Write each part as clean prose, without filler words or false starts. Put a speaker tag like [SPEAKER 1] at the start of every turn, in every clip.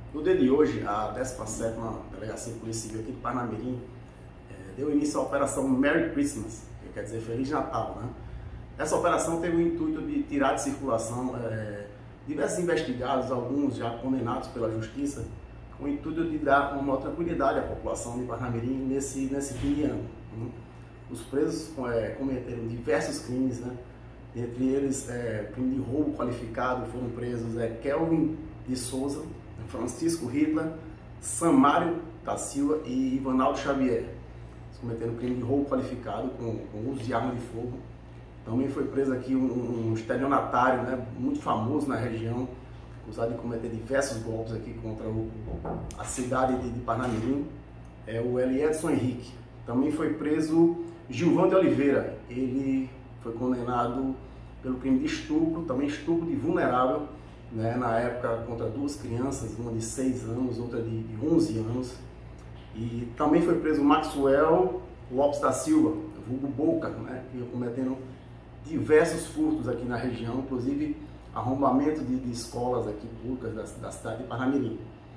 [SPEAKER 1] No dia de hoje, a 17ª Delegacia de Polícia Civil aqui de Parnamirim deu início à Operação Merry Christmas, que quer dizer Feliz Natal, né? Essa operação teve o intuito de tirar de circulação diversos investigados, alguns já condenados pela Justiça, com o intuito de dar uma maior tranquilidade à população de Parnamirim nesse fim de ano. Os presos cometeram diversos crimes, né? Entre eles, crime de roubo qualificado, foram presos Kelvin de Souza, Francisco Hitler, Samário da Silva e Ivanaldo Xavier. Eles cometeram crime de roubo qualificado com uso de arma de fogo. Também foi preso aqui um estelionatário, né, muito famoso na região, acusado de cometer diversos golpes aqui contra a cidade de Parnamirim, o Eliedson Henrique. Também foi preso Gilvan de Oliveira. Ele foi condenado pelo crime de estupro, também estupro de vulnerável, né, na época contra duas crianças, uma de 6 anos, outra de 11 anos. E também foi preso Maxwell Lopes da Silva, vulgo Boca, né, que cometendo diversos furtos aqui na região, inclusive arrombamento de escolas aqui públicas da cidade de Parnamirim.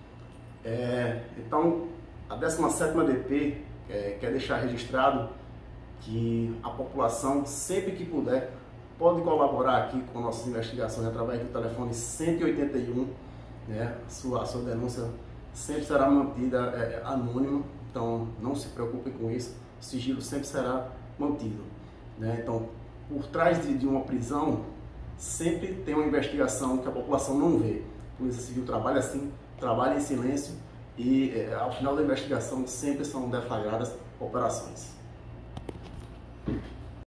[SPEAKER 1] Então, a 17ª DP quer deixar registrado que a população, sempre que puder, pode colaborar aqui com nossas investigações através do telefone 181, né? A sua denúncia sempre será mantida anônima, então não se preocupe com isso, o sigilo sempre será mantido, né? Então, por trás de uma prisão, sempre tem uma investigação que a população não vê. A Polícia Civil trabalha assim, trabalha em silêncio e ao final da investigação sempre são deflagradas operações.